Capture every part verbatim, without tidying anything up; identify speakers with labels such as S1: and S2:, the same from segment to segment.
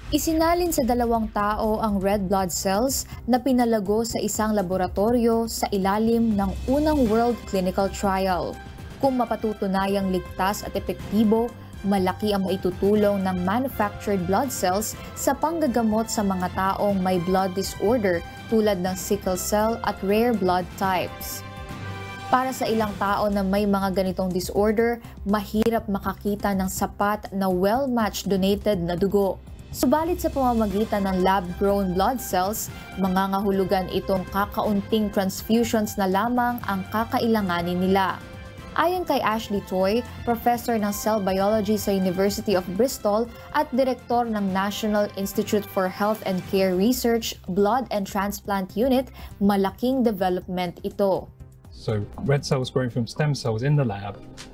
S1: Isinalin sa dalawang tao ang red blood cells na pinalago sa isang laboratorio sa ilalim ng unang World Clinical Trial. Kung mapatutunayang ligtas at epektibo, malaki ang maitutulong ng manufactured blood cells sa panggagamot sa mga taong may blood disorder tulad ng sickle cell at rare blood types. Para sa ilang tao na may mga ganitong disorder, mahirap makakita ng sapat na well-matched donated na dugo. Subalit sa pamamagitan ng lab-grown blood cells, mangangahulugan itong kakaunting transfusions na lamang ang kakailanganin nila. Ayon kay Ashley Toy, professor ng cell biology sa University of Bristol at direktor ng National Institute for Health and Care Research Blood and Transplant Unit, malaking development ito.
S2: So red cells growing from stem cells in the lab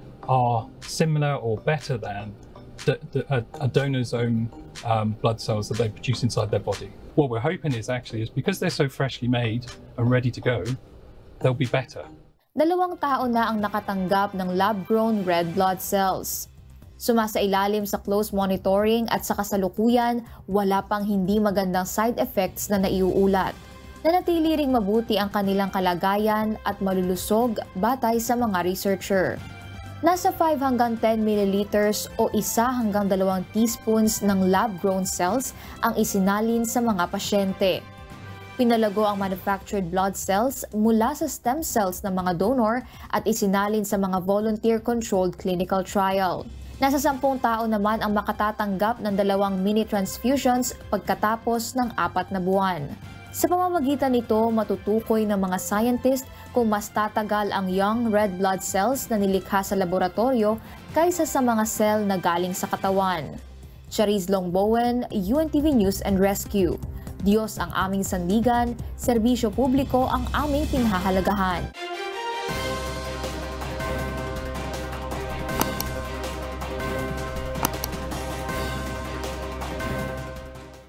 S2: are similar or better than the, the, a, a donor's own um, blood cells that they produce inside their body. What we're hoping is actually is because they're so freshly made and ready to go, they'll be better.
S1: Dalawang tao na ang nakatanggap ng lab-grown red blood cells. Sumasailalim sa close monitoring at sa kasalukuyan, wala pang hindi magandang side effects na naiuulat. Nanatili ring mabuti ang kanilang kalagayan at malulusog batay sa mga researcher. Nasa five hanggang ten milliliters o isa hanggang dalawang teaspoons ng lab-grown cells ang isinalin sa mga pasyente. Pinalago ang manufactured blood cells mula sa stem cells ng mga donor at isinalin sa mga volunteer-controlled clinical trial. Nasa sampung tao naman ang makatatanggap ng dalawang mini transfusions pagkatapos ng apat na buwan. Sa pamamagitan nito, matutukoy ng mga scientist kung mas tatagal ang young red blood cells na nilikha sa laboratorio kaysa sa mga cell na galing sa katawan. Charis Longbowen, U N T V News and Rescue. Diyos ang aming sandigan, serbisyo publiko ang aming pinahahalagahan.